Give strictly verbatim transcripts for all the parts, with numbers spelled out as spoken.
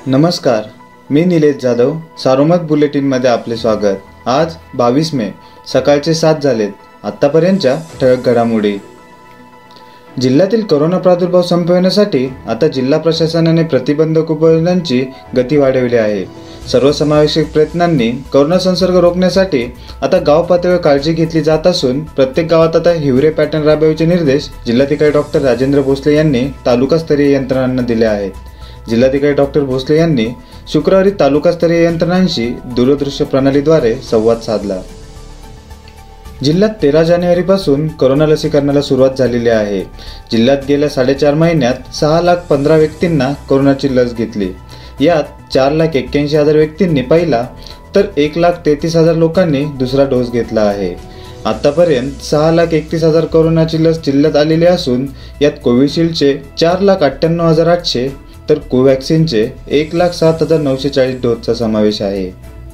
नमस्कार, मी निलेश जाधव. सारोमत बुलेटिनमध्ये आपले स्वागत. आज बावीस मे, सकाळचे सात झालेत. आत्तापर्यंतच्या ठळक घडामोडी. जिल्ह्यातील कोरोना प्रादुर्भाव संपविण्यासाठी आता जिल्हा प्रशासनाने प्रतिबंधक उपाययोजनांची गती वाढवली आहे. सर्वसमावेशक प्रयत्नांनी कोरोना संसर्ग रोखण्यासाठी आता गाव पातळीवर काळजी घेतली जात असून प्रत्येक गावात आता हिवरे पॅटर्न राबवायचे निर्देश जिल्हाधिकारी डॉक्टर राजेंद्र भोसले यांनी तालुकास्तरीय यंत्रणांना दिले आहेत. जिल्हाधिकारी डॉक्टर भोसले यांनी शुक्रवारी तालुकास्तरीय यंत्रणांशी दूरदृश्य प्रणालीद्वारे संवाद साधला. जिल्ह्यात तेरा जानेवारीपासून कोरोना लसीकरणाला सुरुवात झालेली आहे. जिल्ह्यात गेल्या साडेचार महिन्यात सहा लाख पंधरा व्यक्तींना कोरोनाची लस घेतली. यात चार लाख एक्क्याऐंशी हजार व्यक्तींनी पहिला तर एक लाख तेहतीस हजार लोकांनी दुसरा डोस घेतला आहे. आतापर्यंत सहा लाख एकतीस हजार कोरोनाची लस जिल्ह्यात आलेली असून यात कोविशिल्डचे चार लाख अठ्ठ्याण्णव हजार आठशे तर कोवॅक्सिनचे एक लाख सात हजार नऊशे चाळीस डोसचा समावेश आहे.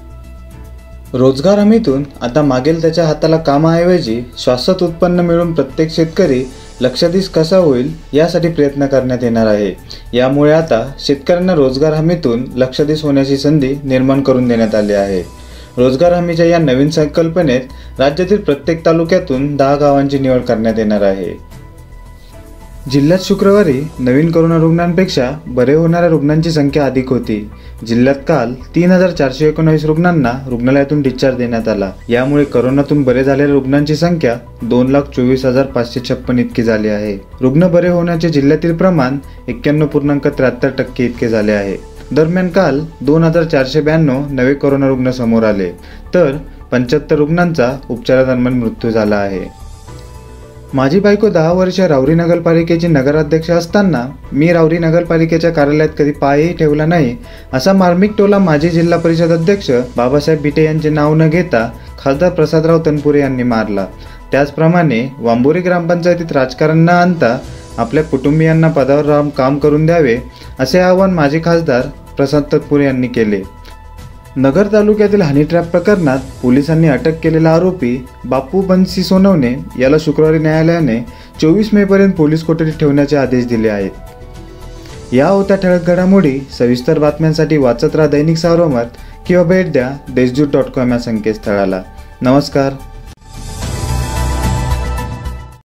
रोजगार हमीतून आता मागेल त्याच्या हाताला कामाऐवजी शाश्वत उत्पन्न मिळून प्रत्येक शेतकरी लक्षाधीश कसा होईल यासाठी प्रयत्न करण्यात येणार आहे. यामुळे आता शेतकऱ्यांना रोजगार हमीतून लक्षाधीश होण्याची संधी निर्माण करून देण्यात आली आहे. रोजगार हमीच्या या नवीन संकल्पनेत राज्यातील प्रत्येक तालुक्यातून दहा गावांची निवड करण्यात येणार आहे. जिल्ह्यात शुक्रवारी नवीन कोरोना रुग्णांपेक्षा बरे होणाऱ्या रुग्णांची संख्या अधिक होती. जिल्ह्यात काल तीन हजार चारशे एकोणावीस रुग्णांना रुग्णालयातून डिस्चार्ज देण्यात आला. यामुळे कोरोनातून बरे झालेल्या रुग्णांची संख्या दोन लाख चोवीस हजार पाचशे छप्पन इतकी झाली आहे. रुग्ण बरे होण्याचे जिल्ह्यातील प्रमाण एक्क्याण्णव पूर्णांक त्र्याहत्तर टक्के इतके झाले आहे. दरम्यान काल दोन हजार चारशे ब्याण्णव नवे कोरोना रुग्ण समोर आले तर पंच्याहत्तर रुग्णांचा उपचारादरम्यान मृत्यू झाला आहे. माझी बायको दहा वर्ष राऊरी नगरपालिकेची नगराध्यक्ष असताना मी राऊरी नगरपालिकेच्या कार्यालयात कधी पायही ठेवला नाही असा मार्मिक टोला माजी जिल्हा परिषद अध्यक्ष बाबासाहेब बिटे यांचे नाव न घेता खासदार प्रसादराव तनपुरे यांनी मारला. त्याचप्रमाणे वांबोरी ग्रामपंचायतीत राजकारण न आणता आपल्या कुटुंबियांना पदावर राहून काम करून द्यावे असे आवाहन माजी खासदार प्रसाद तनपुरे यांनी केले. नगर तालुक्यातील हनी ट्रॅप प्रकरणात पोलिसांनी अटक केलेला आरोपी बापू बन्सी सोनवणे याला शुक्रवारी न्यायालयाने चोवीस मे पर्यंत पोलीस कोठडीत ठेवण्याचे आदेश दिले आहेत. या होत्या ठळक घडामोडी. सविस्तर बातम्यांसाठी वाचत राहा दैनिक सारोमत किंवा भेट द्या देशदूत डॉट कॉम या संकेतस्थळाला. नमस्कार.